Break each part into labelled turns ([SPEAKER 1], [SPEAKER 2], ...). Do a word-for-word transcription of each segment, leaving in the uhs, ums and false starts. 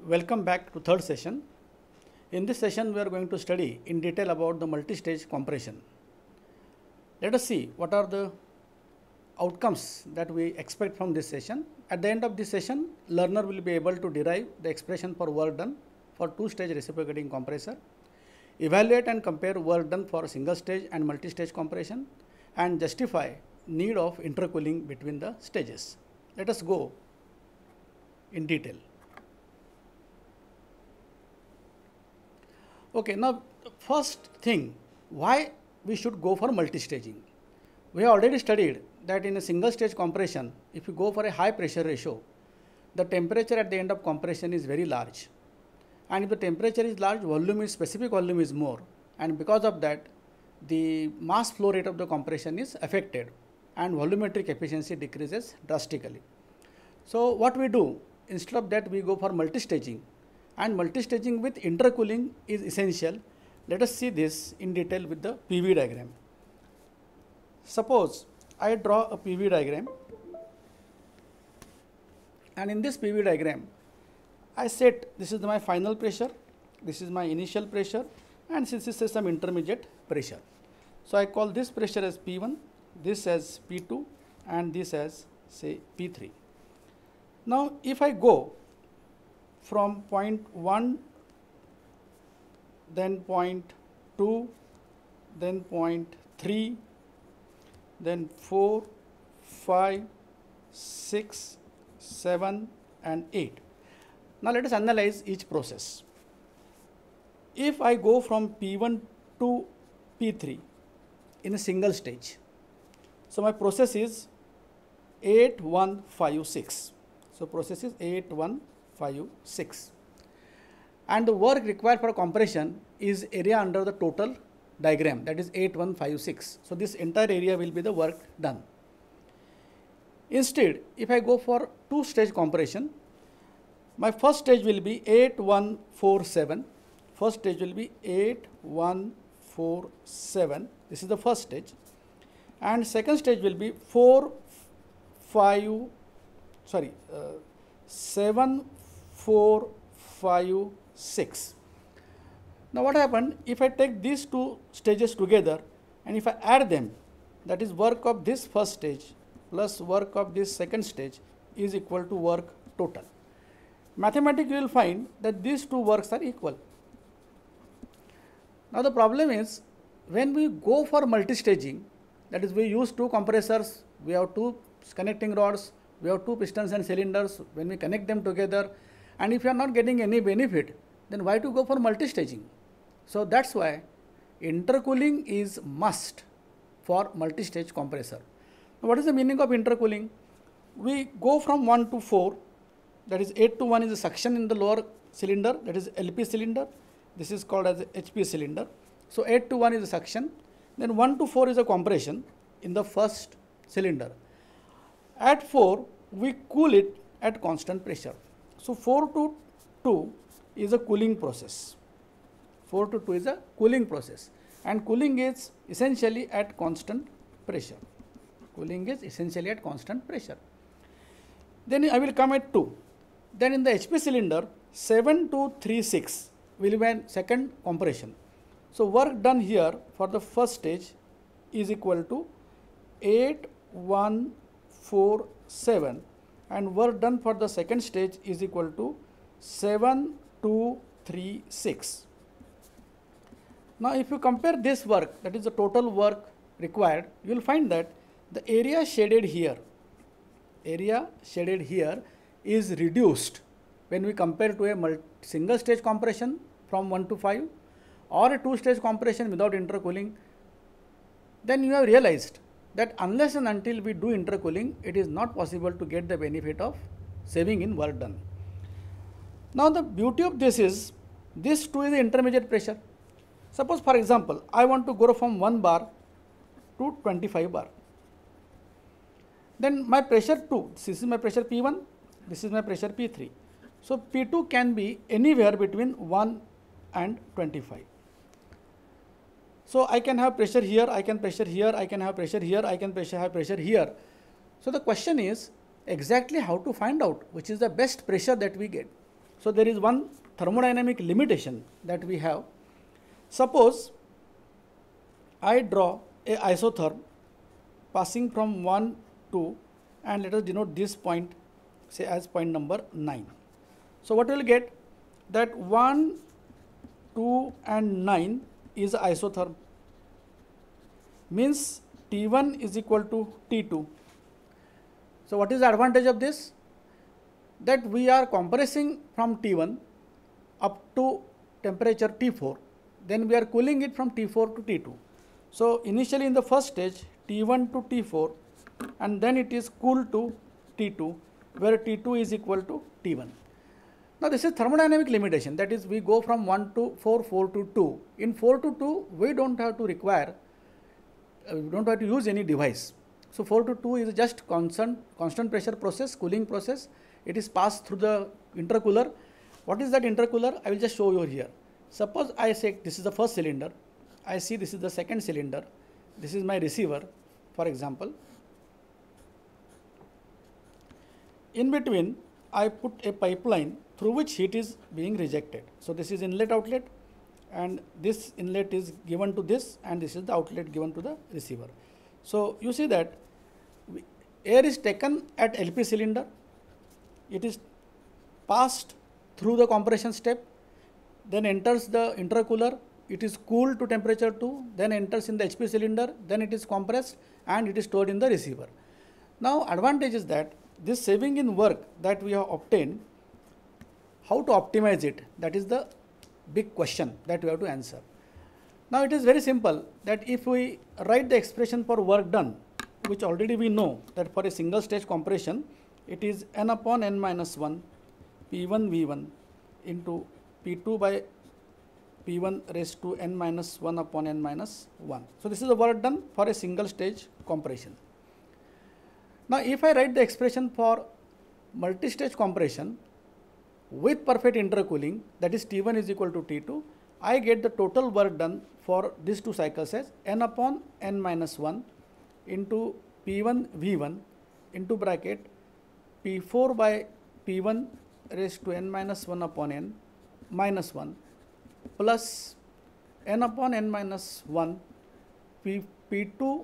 [SPEAKER 1] Welcome back to third session. In this session, we are going to study in detail about the multi-stage compression. Let us see what are the outcomes that we expect from this session. At the end of this session, learner will be able to derive the expression for work done for two-stage reciprocating compressor, evaluate and compare work done for single-stage and multi-stage compression, and justify need of intercooling between the stages. Let us go in detail. Okay, now the first thing, why we should go for multi-staging. We have already studied that in a single stage compression, if you go for a high pressure ratio, the temperature at the end of compression is very large. And if the temperature is large, volume is specific volume is more. And because of that, the mass flow rate of the compression is affected and volumetric efficiency decreases drastically. So what we do, instead of that, we go for multi-staging. And multi-staging with intercooling is essential. Let us see this in detail with the P V diagram. Suppose I draw a P V diagram, and in this P V diagram, I set this is my final pressure, this is my initial pressure, and this is some intermediate pressure. So I call this pressure as P one, this as P two, and this as say P three. Now if I go from point one, then point two, then point three, then four, five, six, seven, and eight. Now let us analyze each process. If I go from P one to P three in a single stage, so my process is eight one five six. So process is eight one five six. And the work required for compression is area under the total diagram, that is eight one five six. So this entire area will be the work done. Instead, if I go for two stage compression, my first stage will be eight one four seven. First stage will be eight one four seven. This is the first stage. And second stage will be four five, sorry, uh, seven four five six. Now what happened, if I take these two stages together and if I add them, that is work of this first stage plus work of this second stage is equal to work total. Mathematically you will find that these two works are equal. Now the problem is, when we go for multi-staging, that is we use two compressors, we have two connecting rods, we have two pistons and cylinders, when we connect them together, and if you are not getting any benefit, then why to go for multi-staging? So that's why intercooling is must for multi-stage compressor. Now what is the meaning of intercooling? We go from one to four, that is eight to one is a suction in the lower cylinder, that is L P cylinder. This is called as H P cylinder. So eight to one is a suction, then one to four is a compression in the first cylinder. At four, we cool it at constant pressure. So four to two is a cooling process. four to two is a cooling process. And cooling is essentially at constant pressure. Cooling is essentially at constant pressure. Then I will come at two. Then in the H P cylinder, seven two three six will be a second compression. So work done here for the first stage is equal to eight one four seven, and work done for the second stage is equal to seven two three six. Now if you compare this work, that is the total work required, you will find that the area shaded here, area shaded here is reduced when we compare to a single stage compression from one to five or a two stage compression without intercooling. Then you have realized that unless and until we do intercooling, it is not possible to get the benefit of saving in work done. Now the beauty of this is, this too is the intermediate pressure. Suppose for example, I want to go from one bar to twenty-five bar. Then my pressure two, this is my pressure P one, this is my pressure P three. So P two can be anywhere between one and twenty-five. So I can have pressure here, I can pressure here, I can have pressure here, I can pressure have pressure here. So the question is exactly how to find out which is the best pressure that we get. So there is one thermodynamic limitation that we have. Suppose I draw a isotherm passing from one, two, and let us denote this point, say as point number nine. So what we will get, that one, two and nine is isotherm, means T one is equal to T two. So what is the advantage of this? That we are compressing from T one up to temperature T four, then we are cooling it from T four to T two. So initially in the first stage, T one to T four, and then it is cooled to T two, where T two is equal to T one. Now this is thermodynamic limitation, that is we go from one to four, four to two. In four to two, we don't have to require, uh, we don't have to use any device. So four to two is just constant, constant pressure process, cooling process. It is passed through the intercooler. What is that intercooler? I will just show you here. Suppose I say this is the first cylinder, I see this is the second cylinder, this is my receiver, for example. In between, I put a pipeline through which heat is being rejected. So this is inlet outlet, and this inlet is given to this, and this is the outlet given to the receiver. So you see that air is taken at L P cylinder, it is passed through the compression step, then enters the intercooler, it is cooled to temperature two, then enters in the H P cylinder, then it is compressed and it is stored in the receiver. Now advantage is that this saving in work that we have obtained, how to optimize it, that is the big question that we have to answer. Now it is very simple, that if we write the expression for work done, which already we know that for a single stage compression, it is n upon n minus one P one V one into P two by P one raised to n minus one upon n minus one. So this is the work done for a single stage compression. Now if I write the expression for multi-stage compression with perfect intercooling, that is T one is equal to T two, I get the total work done for these two cycles as n upon n minus one into P one V one into bracket P four by P one raised to n minus one upon n minus one plus n upon n minus one P, P2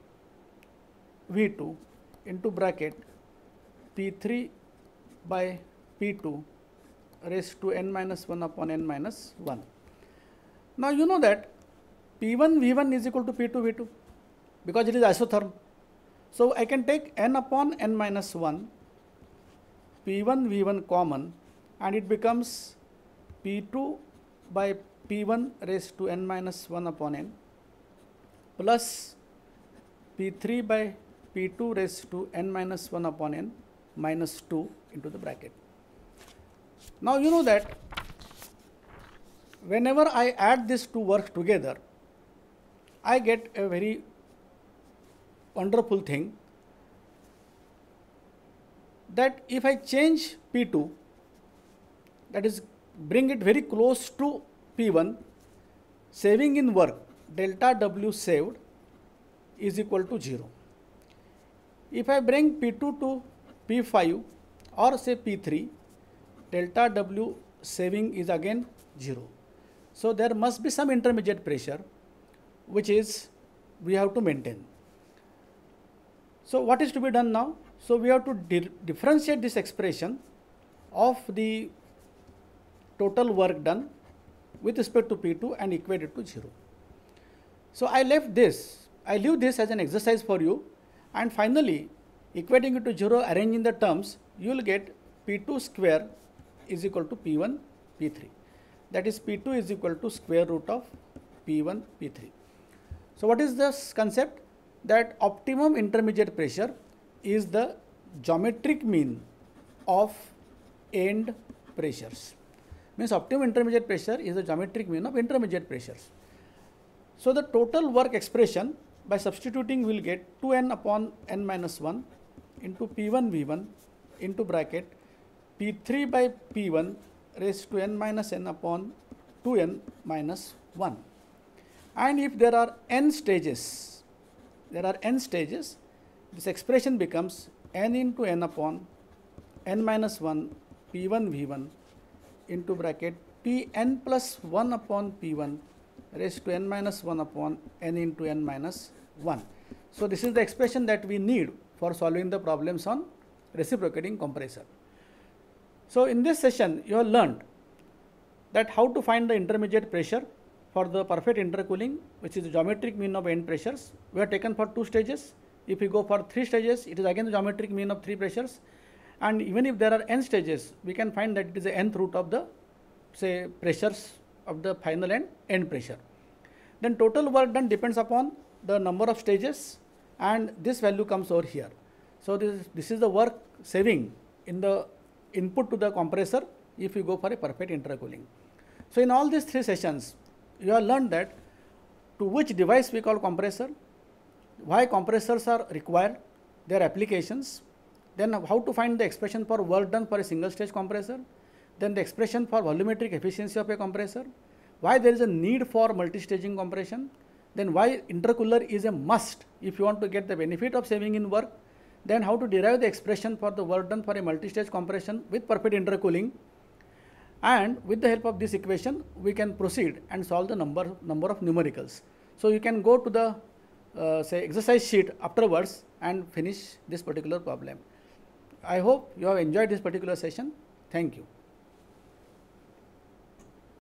[SPEAKER 1] V two into bracket P three by P two raised to n minus one upon n minus one. Now you know that P one V one is equal to P two V two because it is isotherm. So I can take n upon n minus one P one V one common, and it becomes P two by P one raised to n minus one upon n plus P three by P two raised to n minus one upon n minus two into the bracket. Now you know that whenever I add these two works together, I get a very wonderful thing, that if I change P two, that is bring it very close to P one, saving in work, delta W saved is equal to zero. If I bring P two to P five or say P three, delta W saving is again zero. So there must be some intermediate pressure which is we have to maintain. So what is to be done now? So we have to di differentiate this expression of the total work done with respect to P two and equate it to zero. So I left this, I leave this as an exercise for you, and finally equating it to zero, arranging the terms, you will get P two square is equal to P one P three. That is P two is equal to square root of P one P three. So what is this concept? That optimum intermediate pressure is the geometric mean of end pressures. Means optimum intermediate pressure is the geometric mean of intermediate pressures. So the total work expression by substituting will get two n upon n minus one into P one V one into bracket P three by P one raised to n minus n upon two n minus one. And if there are n stages, there are n stages, this expression becomes n into n upon n minus one P one V one into bracket Pn plus one upon P one raised to n minus one upon n into n minus one. So this is the expression that we need for solving the problems on reciprocating compressor. So in this session, you have learned that how to find the intermediate pressure for the perfect intercooling, which is the geometric mean of end pressures. We have taken for two stages. If we go for three stages, it is again the geometric mean of three pressures. And even if there are n stages, we can find that it is the nth root of the, say, pressures of the final and end pressure. Then total work done depends upon the number of stages, and this value comes over here. So this, this is the work saving in the input to the compressor if you go for a perfect intercooling. So in all these three sessions, you have learned that to which device we call compressor, why compressors are required, their applications, then how to find the expression for work done for a single stage compressor, then the expression for volumetric efficiency of a compressor, why there is a need for multi-staging compression, then why intercooler is a must if you want to get the benefit of saving in work, then how to derive the expression for the work done for a multi-stage compression with perfect intercooling, and with the help of this equation we can proceed and solve the number number of numericals. So you can go to the uh, say exercise sheet afterwards and finish this particular problem. I hope you have enjoyed this particular session. Thank you.